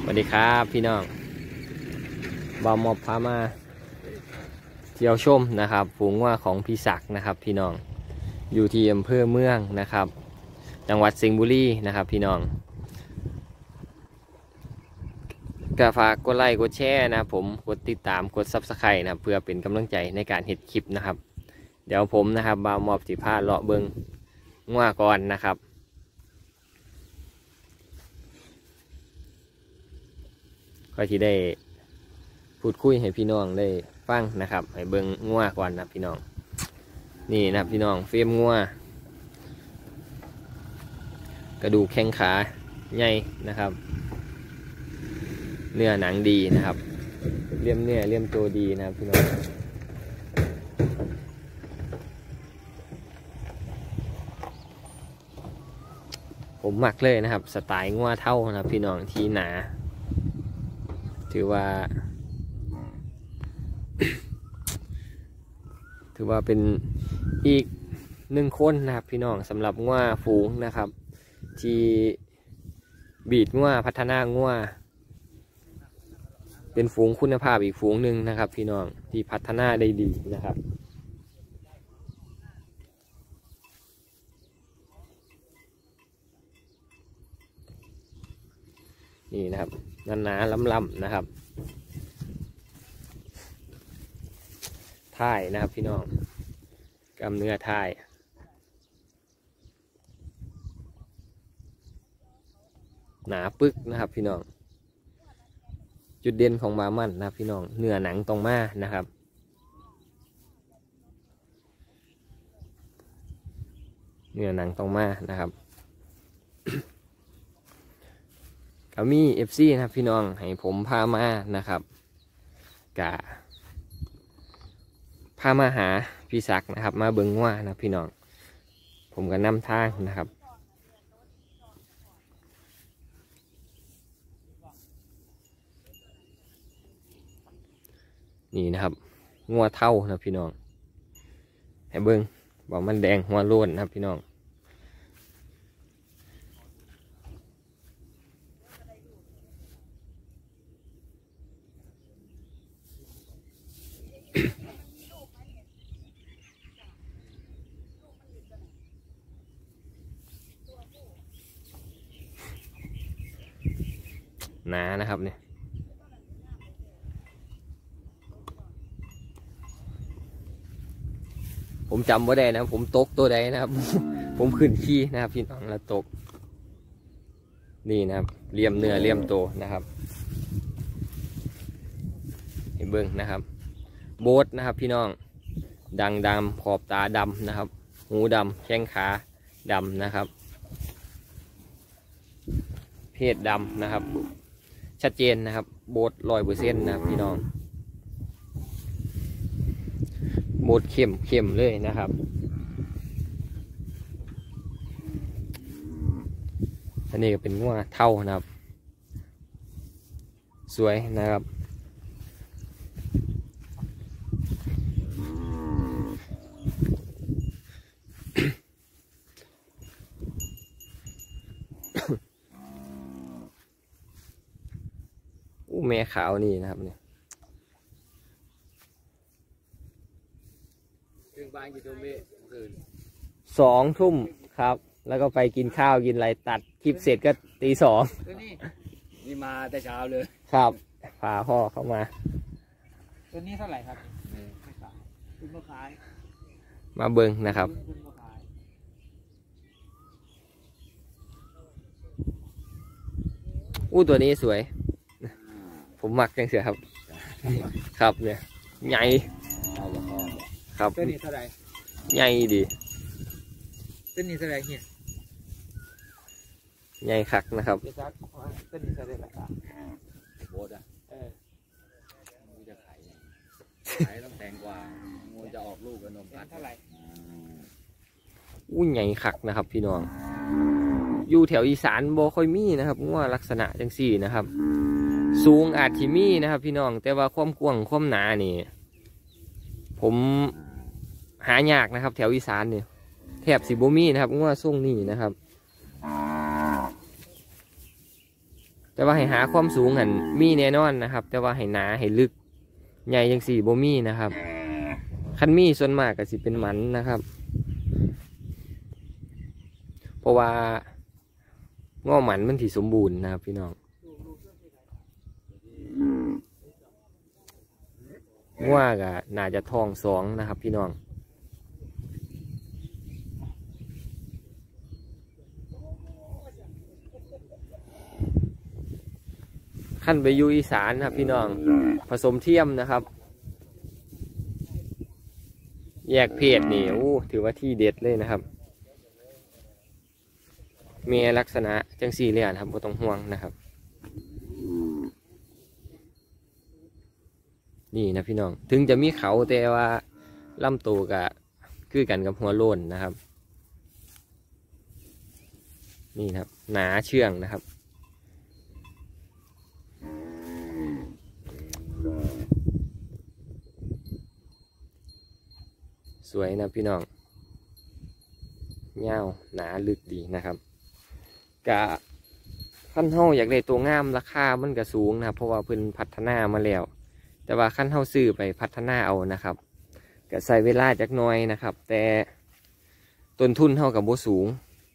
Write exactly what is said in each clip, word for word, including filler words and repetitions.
สวัสดีครับพี่น้องบ่าวมอบพามาเที่ยวชมนะครับฝูงว่าของพี่ศักดิ์นะครับพี่น้องอยู่ที่อำเภอเมืองนะครับจังหวัดสิงห์บุรีนะครับพี่น้องก็ฝากกดไลค์กดแชร์นะผมกดติดตามกดซับสไครต์นะเพื่อเป็นกำลังใจในการเฮ็ดคลิปนะครับเดี๋ยวผมนะครับบ่าวมอบสิพาเลาะเบิงว่าก่อนนะครับก็ที่ได้พูดคุยให้พี่น้องได้ฟังนะครับให้เบิ้งงัวก่อนนะพี่น้องนี่นะพี่น้องเฟรมงัวกระดูกแข้งขาใหญ่นะครับเนื้อหนังดีนะครับเลี่ยมเนื้อเลี่ยมตัวดีนะครับพี่น้องผมมักเลยนะครับสไตล์งัวเท่านะครับพี่น้องที่หนาถือว่า ถือว่าเป็นอีกหนึ่งคนนะครับพี่น้องสำหรับงัวฝูงนะครับที่บีดงัวพัฒนางัวเป็นฝูงคุณภาพอีกฝูงหนึ่งนะครับพี่น้องที่พัฒนาได้ดีนะครับนี่นะครับหนาๆล้ำๆนะครับท่ายนะครับพี่น้องกำเนื้อท่ายหนาปึกนะครับพี่น้องจุดเด่นของบามันนะครับพี่น้องเนื้อหนังตรงมานะครับเนื้อหนังตรงมานะครับ ก็มีเอฟซีนะครับพี่น้องให้ผมพามานะครับกะพามาหาพี่ศักดิ์นะครับมาเบิ่งว่านะพี่น้องผมก็นำทางนะครับนี่นะครับงัวเท่านะพี่น้องให้เบิ่งบอกมันแดงหัวโล้นนะครับพี่น้องหนานะครับเนี่ยผมจำว่าได้นะผมตกตัวใดนะครับ ผมขึ้นขี้นะครับพี่น้องแล้วตกนี่นะครับเลี่ยมเนื้อเลี่ยมโตนะครับเห็นเบิ้งนะครับโบสนะครับพี่น้องดังดำขอบตาดำนะครับหูดำแข้งขาดำนะครับเพศดำนะครับชัดเจนนะครับโบสร้อยเปอร์เซ็นต์นะครับพี่น้องโบสเข้มเข้มเลยนะครับอันนี้ก็เป็นงัวเท่านะครับสวยนะครับอู้แม่ขาวนี่นะครับเนี่ยสองทุ่มครับแล้วก็ไปกินข้าวกินอะไรตัดคลิปเสร็จก็ตีสองนี่มาแต่เช้าเลยครับพาพ่อเข้ามาตัวนี้เท่าไหร่ครับไม่ขายคุณมาขายมาเบิ้งนะครับอู้ตัวนี้สวยผมมักจังเสียครับครับเนี่ยใหญ่ครับตัวนี้เท่าไหร่ใหญ่ดีตัวนี้เท่าไหร่เนี่ยใหญ่คักนะครับตัวนี้เท่าไหร่ล่ะโบดอ่ะเอองูจะขายขายต้องแพงกว่างูจะออกลูกกับนมกันเท่าไหร่อู้ใหญ่คักนะครับพี่น้องอยู่แถวอีสานบ่ค่อยมีนะครับงัวลักษณะจังสี่นะครับสูงอาจที่มีนะครับพี่น้องแต่ว่าความกว้างความหนานี่ผมหายากนะครับแถวอีสานเนี่ยแถบสิบ่มีนะครับงัวทรงนี่นะครับแต่ว่าให้หาความสูงหันมีแน่นอนนะครับแต่ว่าให้หนาให้ลึกใหญ่ยังสี่บ่มีนะครับคันมีส่วนมากก็สิเป็นหมันนะครับเพราะว่าง้อหมันมันที่สมบูรณ์นะครับพี่น้องง้อก็น่าจะทองสองนะครับพี่น้องขั้นไปอยู่อีสานครับพี่น้องผสมเทียมนะครับแยกเพศนี่โอ้ถือว่าที่เด็ดเลยนะครับมีลักษณะจังสี่เลยนะครับบ่ต้องห่วงนะครับนี่นะพี่น้องถึงจะมีเขาแต่ว่าลำตัวก็คือกันกับหัวโลนนะครับนี่ครับหนาเชื่องนะครับสวยนะพี่น้องเงาหนาลึกดีนะครับกะขั้นเท่าอยากได้ตัวงามราคามันก็สูงนะครับเพราะว่าเพิ่นพัฒนามาแล้วแต่ว่าขั้นเท่าซื้อไปพัฒนาเอานะครับก็ใส่เวลาจักหน่อยนะครับแต่ต้นทุนเท่ากับบ่สูง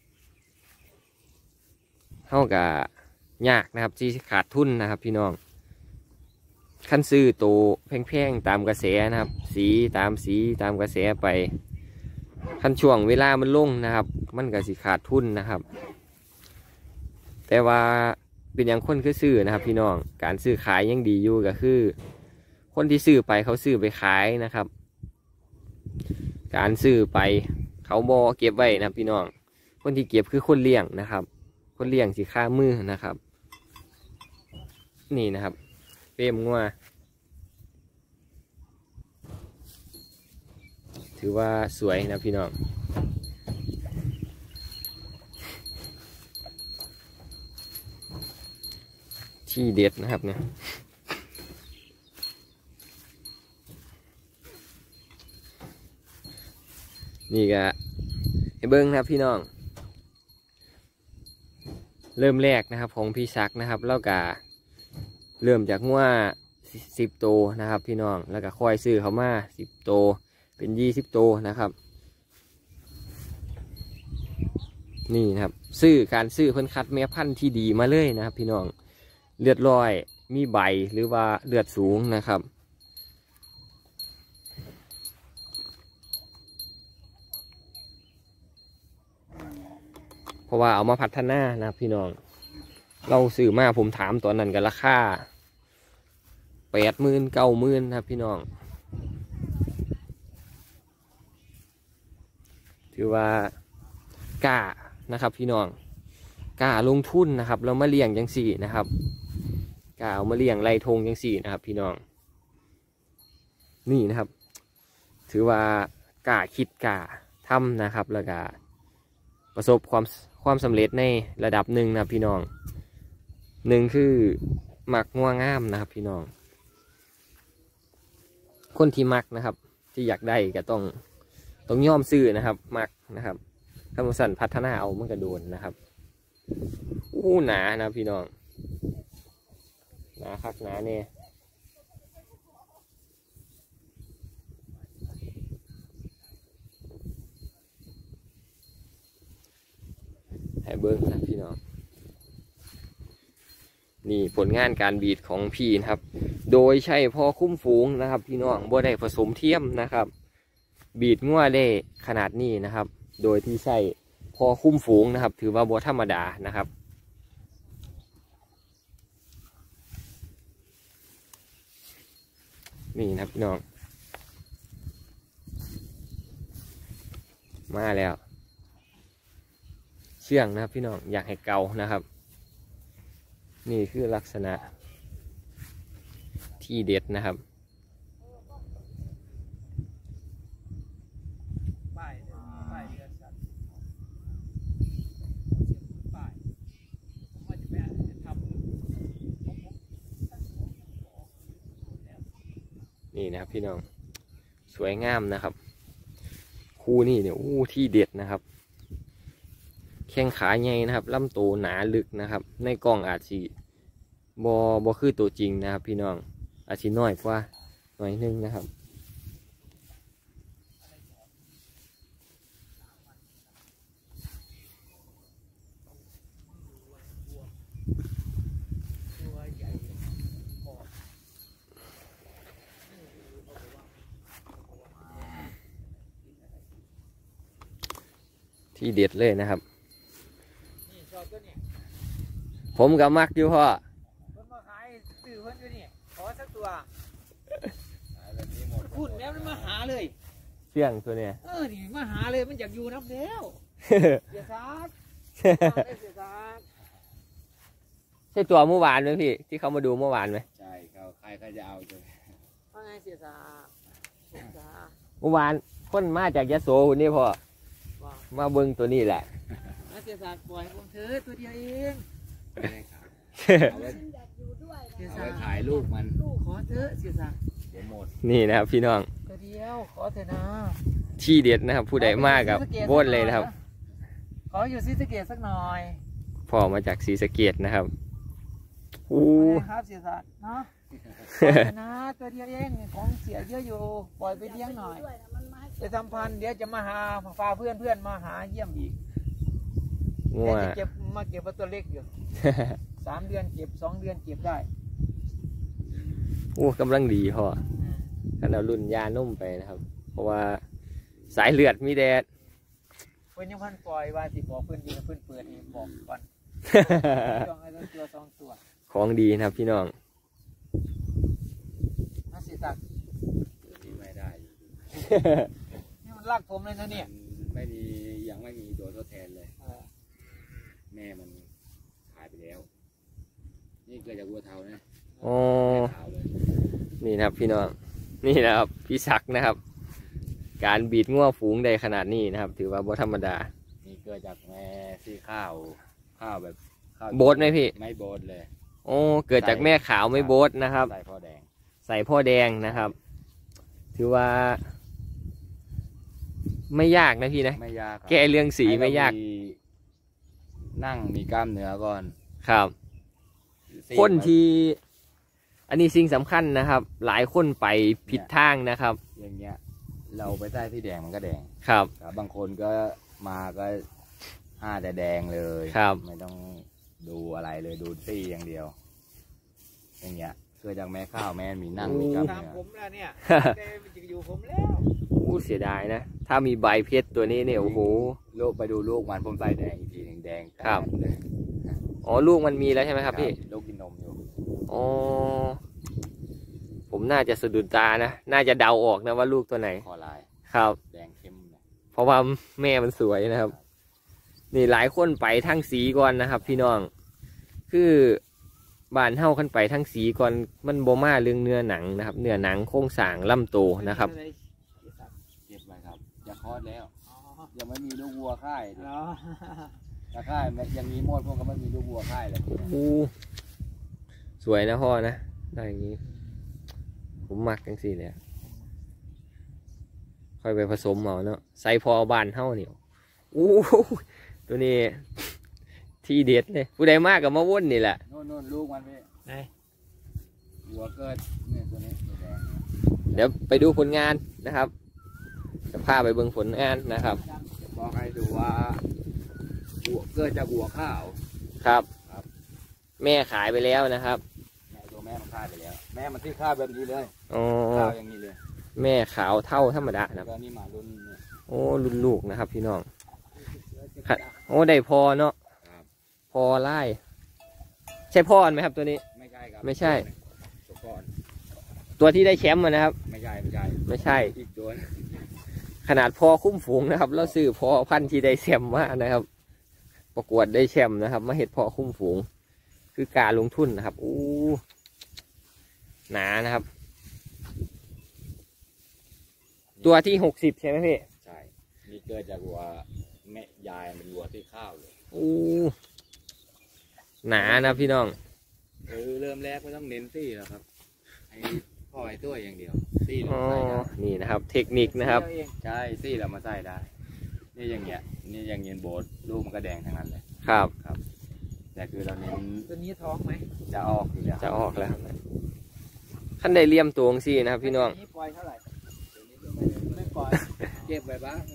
เท่ากับยากนะครับที่ขาดทุนนะครับพี่น้องขั้นซื้อโตแพงๆตามกระแสนะครับสีตามสีตามกระแสไปขั้นช่วงเวลามันลงนะครับมันก็สิขาดทุนนะครับแต่ว่าเป็นอย่างคนคือซื้อนะครับพี่น้องการซื้อขายยังดีอยู่ก็คือคนที่ซื้อไปเขาซื้อไปขายนะครับการซื้อไปเขาบอเก็บไว้นะพี่น้องคนที่เก็บคือคนเลี้ยงนะครับคนเลี้ยงสิค่ามือนะครับนี่นะครับเป้มงัวถือว่าสวยนะพี่น้องที่เด็ดนะครับเนี่ยนี่ก็ให้เบิ้งนะครับพี่น้องเริ่มแรกนะครับของพี่ซักนะครับแล้วก็เริ่มจากงัวสิบโตนะครับพี่น้องแล้วก็ค่อยซื้อเขามาสิบโตเป็นยี่สิบโตนะครับนี่นะครับซื้อการซื้อเพิ่นคัดแม่พันธุ์ที่ดีมาเลยนะครับพี่น้องเลือดลอยมีใบหรือว่าเลือดสูงนะครับเพราะว่าเอามาพัฒนานะครับพี่น้องเราซื้อมาผมถามตอนนั้นกันราคาแปดหมื่นเก้าหมื่นครับพี่น้องถือว่ากล้านะครับพี่น้องกล้าลงทุนนะครับเรามาเลี้ยงจังสี่นะครับกล้าเอามาเลี้ยงไรทงจังสี่นะครับพี่น้องนี่นะครับถือว่ากล้าคิดกล้าทำนะครับแล้วก็ประสบความความสำเร็จในระดับหนึ่งนะพี่น้องหนึ่งคือหมักงัวงามนะครับพี่น้องคนที่มักนะครับที่อยากได้ก็ต้องต้องยอมซื้อนะครับมักนะครับถ้ามันสั่นพัฒนาเอามันก็โดนนะครับอู้หนานะพี่น้องหนาคักหนาเนี่ยให้เบิ้งนะพี่น้องนี่ผลงานการบีดของพี่นะครับโดยใช้พอคุ้มฝูงนะครับพี่น้องบ่ได้ผสมเทียมนะครับบีดงัวได้ขนาดนี้นะครับโดยที่ใช้พอคุ้มฝูงนะครับถือว่าบ่ธรรมดานะครับนี่นะพี่น้องมาแล้วเชื่องนะครับพี่น้องอยากให้เกานะครับนี่คือลักษณะที่เด็ดนะครับนี่นะครับพี่น้องสวยงามนะครับคู่นี่เนี่ยอู้ที่เด็ดนะครับแข้งขาใหญ่นะครับลำตัวหนาลึกนะครับในกล้องอาจจะบอบอคือตัวจริงนะครับพี่น้องอาจจะน้อยกว่าหน่อยนึงนะครับที่เด็ดเลยนะครับผมกับมักอยู่พ่อคนมาขายซื้อเพิ่นอยู่นี่ขอสักตัวพูดแล้วมันมาหาเลยเสี่ยงตัวเนี้ยเออนี่มาหาเลยมันอยากอยู่น้ำแล้วเสียซักเสียซักใช่ตัวเมื่อวานไหมพี่ที่เขามาดูเมื่อวานไหมใช่เขาใครใครจะเอาจ้ะว่าไงเสียซักเมื่อวานคนมาจากยะโสคนนี้พ่อมาเบิ้งตัวนี้แหละเสียซักปล่อยผมเถอะตัวเดียวเองไม่ได้ขายเอาไว้เอาไว้ขายลูกมันขอเถอะเสียซักเดี๋ยวหมดนี่นะครับพี่น้องตัวเดียวขอเถอะนะที่เด็ดนะครับผู้ใดมากกับโบนเลยนะครับขออยู่ศรีสะเกษสักหน่อยพ่อมาจากศรีสะเกษนะครับอู้ครับเสียซักเนาะนะตัวเดียวเองของเสียเยอะอยู่ปล่อยไปเลี้ยงหน่อยจะทำพันเดี๋ยวจะมาหาพาเพื่อนเพื่อนมาหาเยี่ยมอีกเดี๋ยวจะเก็บมาเก็บตัวเล็กอยู่สามเดือนเก็บสองเดือนเก็บได้โอ้กำลังดีพ่อขนาดรุ่นยานุ่มไปนะครับเพราะว่าสายเลือดมีแดดเพื่อนยังพันปล่อยว่าสิบอกเพื่อนดีเพื่อนเปิดเองบอกก่อนจองไอ้ตัวสองตัวของดีนะครับพี่น้องน่าเสียตังค์ไม่ได้นี่มันลากผมเลยนะเนี่ยไม่มียังไม่มีตัวทดแทนเลยแม่มันขายไปแล้วนี่เกิดจากวัวเทานะอ๋อนี่นะครับพี่น้องนี่นะครับพี่ศักดิ์นะครับการบีดง่วฝูงได้ขนาดนี้นะครับถือว่าบ่ธรรมดานี่เกิดจากแม่ซีข้าวข้าวแบบโบสไหมพี่ไม่โบสเลยโอ้เกิดจากแม่ขาวไม่โบสนะครับใส่พ่อแดงใส่พ่อแดงนะครับถือว่าไม่ยากนะพี่นะไม่ยากแก้เรื่องสีไม่ยากนั่งมีกล้ามเนื้อก่อนครับคนที่อันนี้สิ่งสำคัญนะครับหลายคนไปผิดทางนะครับอย่างเงี้ยเราไปใส่ที่แดงมันก็แดงครับบางคนก็มาก็ห้าแต่แดงเลยครับไม่ต้องดูอะไรเลยดูซี่อย่างเดียวอย่างเงี้ยเกิดจากแม่ข้าวแม่มีนั่งมีกล้ามเนื้อผมแล้วเนี่ยแกมันจะอยู่ผมแล้วอู้เสียดายนะถ้ามีใบเพชรตัวนี้เนี่ยโอ้โหลูกไปดูลูกมันผมใส่แดงอีกทีหนึ่งแดงครับอ๋อลูกมันมีแล้วใช่ไหมครับพี่ลูกกินนมอยู่อ๋อผมน่าจะสะดุดตานะน่าจะเดาออกนะว่าลูกตัวไหนคอลายครับแดงเข้มเพราะว่าแม่มันสวยนะครับนี่หลายคนไปทั้งสีก่อนนะครับพี่น้องคือบ้านเฮาขึ้นไปทั้งสีก่อนมันโบมาเรื่องเนื้อหนังนะครับเนื้อหนังโครงสร้างลำโตนะครับเก็บไว้ครับจะคลอดแล้วยังไม่มีลูกวัวค่ายถ้าค่ายยังมีมดพวกก็ไม่มีลูกวัวค่ายเลยอู้สวยนะพ่อนะได้อย่างนี้ผมมักจังสี่เลยค่อยไปผสมเอาเนาะใส่พอบานเฮาเนี่ยอู้ตัวนี้ที่เด็ดเลยผู้ใดมากกับมะว่นนี่แหละโน่นโน่นลูกมันพี่ไหนหัวเกิดเนี่ยตัวนี้ตัวแดงเดี๋ยวไปดูผลงานนะครับจะพาไปเบิ่งผลงานนะครับบอกให้ดูว่าหัวเกิดจากหัวข้าวครับครับแม่ขายไปแล้วนะครับแม่ตัวแม่มันฆ่าไปแล้วแม่มันที่ฆ่าแบบนี้เลยอ๋อข้าวอย่างนี้เลยแม่ขาวเท่าธรรมดานะแล้วนี่มารุ่นโอ้รุ่นลูกนะครับพี่น้องโอ้ได้พอเนาะพอไล่ใช่พ่อไหมครับตัวนี้ไม่ใช่ครับไม่ใช่ตัวที่ได้แชมป์นะครับไม่ใช่ไม่ใช่ไม่ใช่อีกตัวขนาดพอคุ้มฝูงนะครับแล้วซื้อพอพันธุ์ที่ได้แชมป์มานะครับประกวดได้แชมป์นะครับมาเห็ดพอคุ้มฝูงคือการลงทุนนะครับอู้หนานะครับตัวที่หกสิบใช่ไหมพี่ใช่นี่เกิดจากวัวแม่ยายเป็นวัวที่ข้าวเลยอู้หนานะพี่น้องเออเริ่มแรกไม่ต้องเน้นซี่แล้วครับไอ้พ่อไอ้ตัวอย่างเดียวซี่เราใส่ได้นี่นะครับเทคนิคนะครับใช่ซี่เรามาใส่ได้นี่อย่างเงี้ยนี่อย่างเงี้ยโบสลูกมันก็แดงทั้งนั้นเลยครับครับแต่คือเราเน้นตัวนี้ท้องไหมจะออกอยู่แล้วจะออกแล้วขั้นได้เลี่ยมตัวงซี่นะครับพี่น้องตัวนี้ปล่อยเท่าไหร่ตัวนี้ก็ไม่ได้ไม่ปล่อยเก็บไว้บ้าง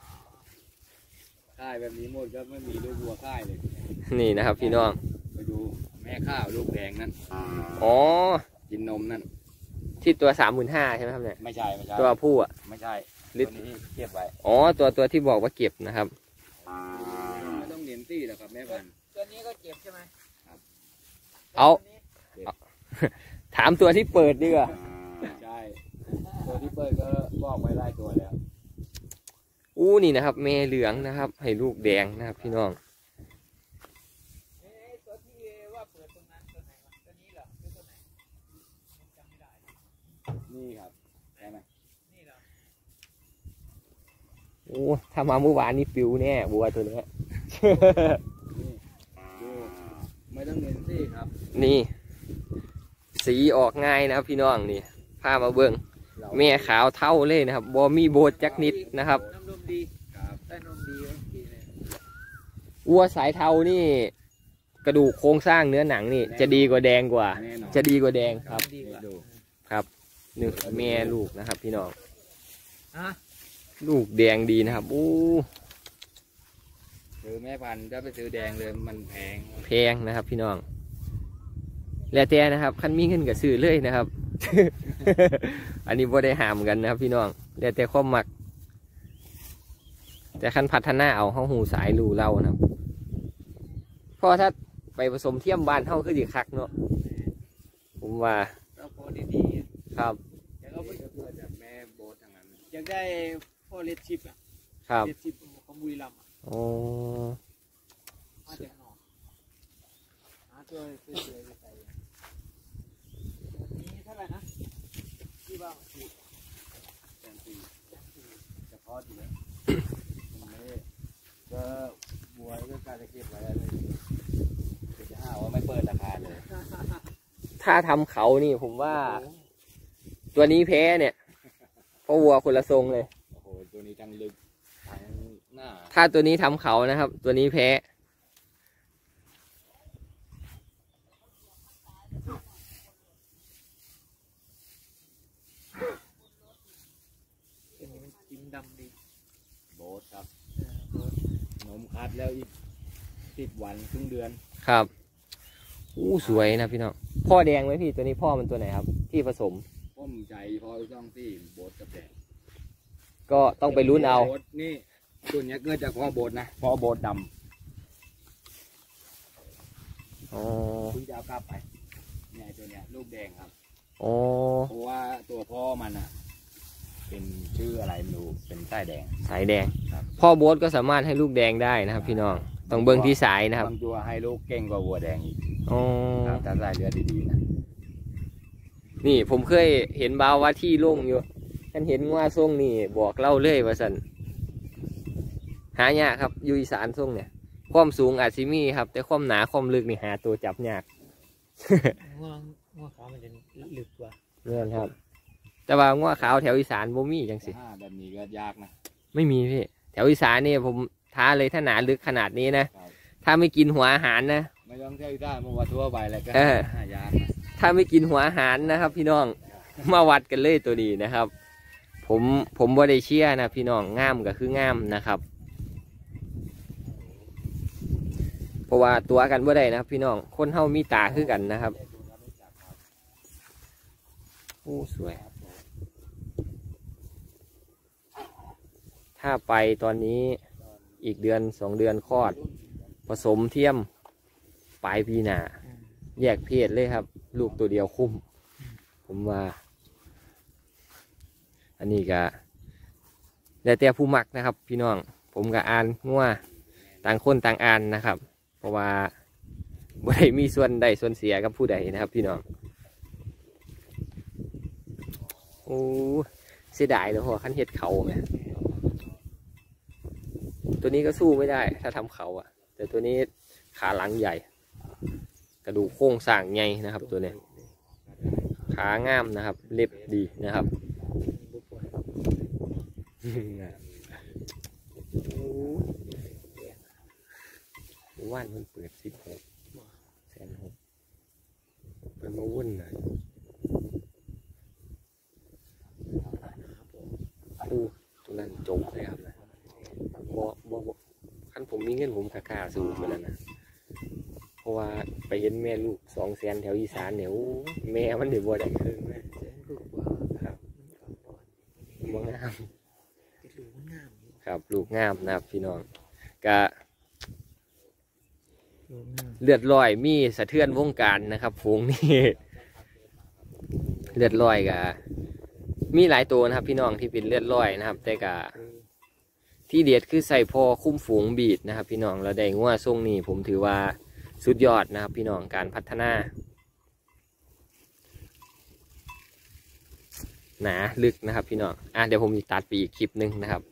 ค่ายแบบนี้หมดก็ไม่มีลูกวัวค่ายเลยนี่นะครับพี่น้องไปดูแม่ข้าวลูกแดงนั่นอ๋อกินนมนั่นที่ตัวสามหมื่นห้าใช่ไหมครับเนี่ยไม่ใช่ไม่ใช่ตัวผู้อ่ะไม่ใช่ลิลิตตรนี้เก็บไว้อ๋อตัวตัวที่บอกว่าเก็บนะครับไม่ต้องเน้นตี้หรอกครับแม่พันธุ์ตัวนี้ก็เก็บใช่ไหมครับเอา ถามตัวที่เปิดดีกว่าใช่ตัวที่เปิดก็บอกไว้ไล่ตัวแล้วอู้นี่นะครับแม่เหลืองนะครับ ให้ลูกแดงนะครับ พี่น้องเอ๊ะตัวที่ว่าเปิดตรงนั้นตัวไหนวะตัวนี้เหรอหรือตัวไหนจำไม่ได้นี่ครับใช่ไหมนี่เหรอโอ้ถ้ามาเมื่อวานนี่ปิวแน่บัวตัวเนี้ยนี่ดูไม่ต้องเน้นตี้ครับนี่ สีออกง่ายนะครับ พี่น้องนี่พามาเบิ้งเราแม่ขาวเท่าเลยนะครับบอมีโบดจักนิดนะครับน้ำนมดีครับได้นมดีโอเคเลยวัวสายเทานี่ กระดูกโครงสร้างเนื้อหนังนี่ จะดีกว่าแดงกว่าแน่นอนจะดีกว่าแดงครับดีกว่าดูครับหนึ่งแม่ลูกนะครับ พี่น้องฮะลูกแดงดีนะครับอู้ซื้อแม่พันธุ์ถ้าไปซื้อแดงเลยมันแพงแพงนะครับ พี่น้อง แล้วแต่นะครับคันมีเงินกับซื้อเลยนะครับ อันนี้บ่ได้ห้ามกันนะครับ พี่น้องแล้วแต่ความมัก แต่คันพัฒนาเอาเฮาหูสายรูเล่านะครับเพราะถ้าไปผสมเทียมบ้านเฮาคือสิคักเนาะผมว่าเราพอดีครับๆแต่เราไม่เพื่อจากแม่โบสทางนั้นอยากได้พ่อเลดชิปอ่ะครับเลดชิปของบุรีรัมย์อะอ๋อมาจากหนองหาตัวสวยๆไปใส่นี่เท่าไหร่นะที่บ้านแสนสี่เฉพาะทีแล้วมันไม่ได้ก็บัวก็การจะเก็บไว้เลยเดี๋ยวจะหาว่าไม่เปิดราคาเลยถ้าทำเขานี่ผมว่า ตัวนี้แพ้เนี่ยเพราะวัวคนละทรงเลยโอ้โหตัวนี้ทั้งลึกทั้งหน้าถ้าตัวนี้ทำเขานะครับ ตัวนี้แพ้ตัวนี้มันจิ้มดำดีโบสครับเออโดนนมคัดแล้วอีกสิบวันครึ่งเดือนครับอู้สวยนะพี่น้องพ่อแดงไหมพี่ตัวนี้พ่อมันตัวไหนครับ ที่ผสมป้มใจพอต้องที่โบสกับแดงก็ต้องไปลุ้นเอาโบสนี่ตัวเนี้ยเกิดจากพ่อโบสนะพ่อโบสดอ๋อำคุณจะเอากลับไปเนี่ยตัวเนี้ยลูกแดงครับอ๋อเพราะว่าตัวพ่อมันอ่ะ เป็นชื่ออะไรไม่รู้เป็นใต้แดงสายแดงครับพ่อโบ๊ทก็สามารถให้ลูกแดงได้นะครับ พี่น้องต้องเบิ้งที่สายนะครับบางตัวให้ลูกเก่งกว่าวัวแดงอีกอ๋อครับถ้าใส่เลือดดีๆนะนี่ผมเคยเห็นบ่าวว่าที่โล่งอยู่ฉันเห็นว่าทรงนี่บอกเล่าเลยว่าสันหายากครับอยู่อีสานทรงเนี่ย ความสูงอาจสิมีครับ แต่ความหนาความลึกนี่หาตัวจับยากง่วงง่วงขาวมันจะลึกกว่าเนี่ยครับ แต่ว่าง้อขาวแถวอีสานบ่มีจังสิถ้าแบบนี้ก็ยากนะไม่มีพี่แถวอีสานนี่ผมท้าเลยถ้าหนาลึกขนาดนี้นะครับ ถ้าไม่กินหัวอาหารนะไม่ต้องเที่ยวได้เมื่อวันทั่วไปแล้วก็เออหายากนะถ้าไม่กินหัวอาหารนะครับ พี่น้องมาวัดกันเลยตัวนี้นะครับ ผมผมบ่ได้เชื่อนะพี่น้องงามก็คืองามนะครับ เพราะว่าตัวกันบ่ได้นะครับ พี่น้องคนเฮามีตาคือกันนะครับโอ้สวย ถ้าไปตอนนี้อีกเดือนสองเดือนคลอด ผสมเทียมปลายปีหน้าแยกเพศเลยครับ ลูกตัวเดียวคุ้ม ผมว่า อันนี้ก็แล้วแต่ผู้มักนะครับ พี่น้องผมก็อ่านงัวต่างคนต่างอ่านนะครับ เพราะว่าบ่ได้มีส่วนใดส่วนเสียกับผู้ใดนะครับ พี่น้องโอ้เสียดายเลยพอขั้นเห็ดเขาไงตัวนี้ก็สู้ไม่ได้ ถ้าทำเขาอะแต่ตัวนี้ขาหลังใหญ่ กระดูกโครงสร้างใหญ่นะครับ ตัวนี้ขางามนะครับ เล็บดีนะครับว่านมันเปิดสิบหกวุ่นนะอู้ตัวนั้นจมเลยครับบ่บ่บ่ขั้นผมมีเงินผมกล้าสู้เหมือนนั้นนะเพราะว่าไปเห็นแม่ลูกสองแสนแถวอีสานเนี่ยแม่มันเดือดบ่ได้ครึ่งเลยครับบ่งามครับลูกงามนะครับพี่น้องกะเลือดลอยมีสะเทือนวงการนะครับฝูงนี่เลือดลอยกะมีหลายตัวนะครับพี่น้องที่เป็นเลือดลอยนะครับแต่กะที่เด็ดคือใส่พอคุ้มฝูงบีดนะครับพี่น้องเราได้งัวทรงนี้ผมถือว่าสุดยอดนะครับพี่น้องการพัฒนาหนาลึกนะครับพี่น้องอ่ะเดี๋ยวผมจะตัดไปอีกคลิปหนึ่งนะครับ